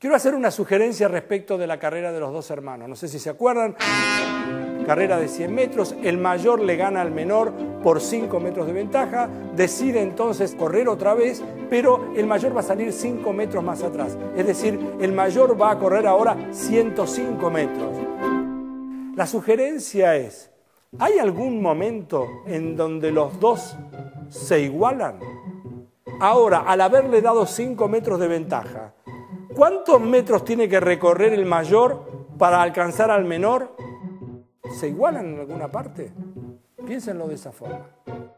Quiero hacer una sugerencia respecto de la carrera de los dos hermanos. No sé si se acuerdan, carrera de 100 metros, el mayor le gana al menor por 5 metros de ventaja, decide entonces correr otra vez, pero el mayor va a salir 5 metros más atrás. Es decir, el mayor va a correr ahora 105 metros. La sugerencia es, ¿hay algún momento en donde los dos se igualan? Ahora, al haberle dado 5 metros de ventaja, ¿cuántos metros tiene que recorrer el mayor para alcanzar al menor? ¿Se igualan en alguna parte? Piénsenlo de esa forma.